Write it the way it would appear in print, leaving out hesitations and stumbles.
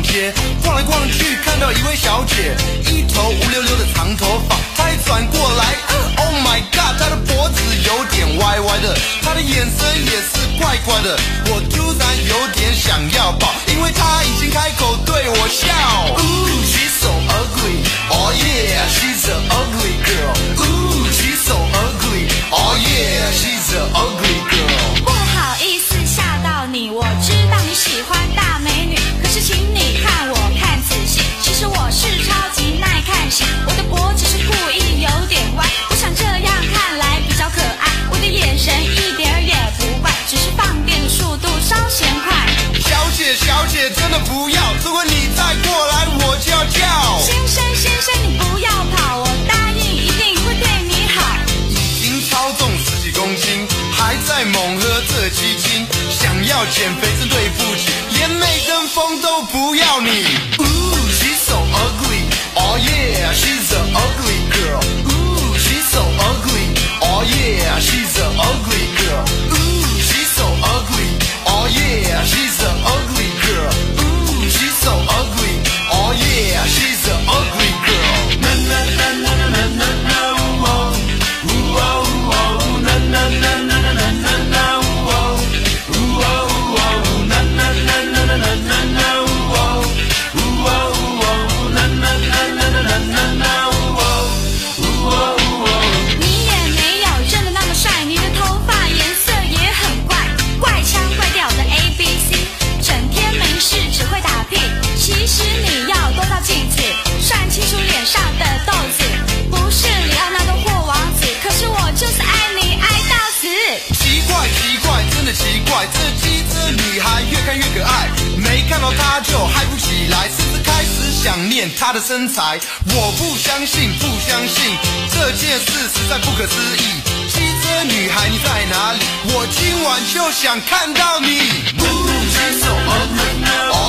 街，逛来逛去看到一位小姐，一头乌溜溜的长头发，她一转过来，Oh my god， 她的脖子有点歪歪的，她的眼神也是怪怪的，我突然有点想要抱，因为她已经开口对我笑。Ooh, she's so ugly, oh yeah, she's an ugly girl. Ooh, she's so ugly, oh yeah, she's an ugly girl. 不好意思吓到你，我知道你喜欢大美女，可是请你看我看仔细，其实我是超级耐看型，我的脖子是故意有点歪，我想这样看来比较可爱，我的眼神一点儿也不怪，只是放电的速度稍嫌快。 小姐小姐真的不要，如果你再过来我就要叫。 先生先生你不要跑，我答应一定会对你好。 已经超重10几公斤，还在猛喝这鸡精，想要减肥真对不起，连美登峰都不要你。Ooh, she's so ugly, oh yeah, she's an ugly girl. Ooh, she's so ugly, oh yeah, she's an ugly girl. Ooh, she's so ugly, oh yeah, she's an ugly girl. Ooh, she's so ugly, oh yeah, she's an ugly girl. Na na na na na na na, oh, ooh oh oh, na na na na na na na na, oh, ooh oh oh, na na na na na na na na, oh, ooh oh oh, na na na na na na na na, oh, ooh oh oh. 你也没有真的那么帅，你的头发颜色也很怪，怪腔怪调的 ABC， 整天没事只会打屁。其实你要多照镜子，算清楚脸上的痘子，不是里奥纳多或王子，可是我就是爱你爱到死。 奇怪奇怪，真的奇怪，这机智女孩越看越可爱，没看到她就嗨不起来，甚至开始想念她的身材。我不相信，不相信，这件事实在不可思议。机智女孩你在哪里？我今晚就想看到你。Ooh, she's so ugly, oh